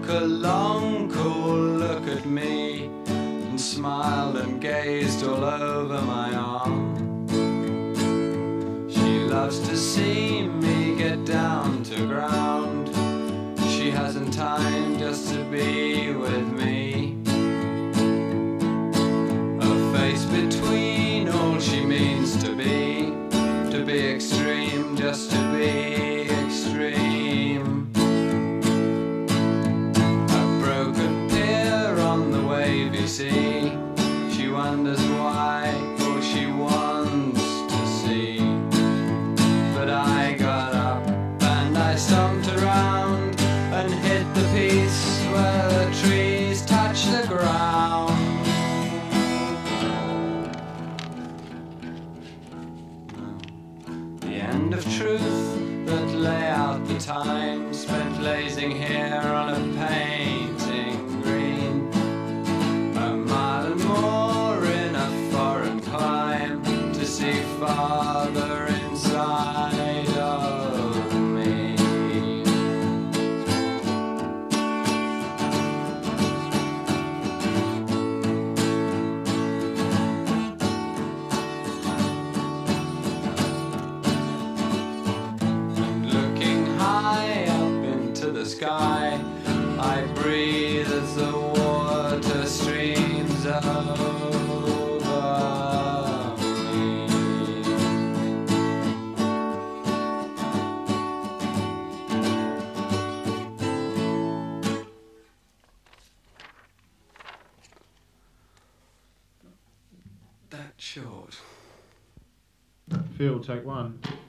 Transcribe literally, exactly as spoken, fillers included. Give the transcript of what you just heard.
took a long, cool look at me and smiled and gazed all over my arm. She loves to see me get down to ground. She hasn't time just to be with me. A face between all she means to be, to be extreme, just to be extreme. A broken pier on the wavy sea. She wonders why all she wants to see. But I got up and I stomped around and hit the piece where the trees touch the ground. The end of truth that lay out the time spent lazing here on a painting green. A mile and more in a foreign clime to see farther inside of me. And looking high up into the sky, I breathe as the water streams over me. That short. Phil, take one.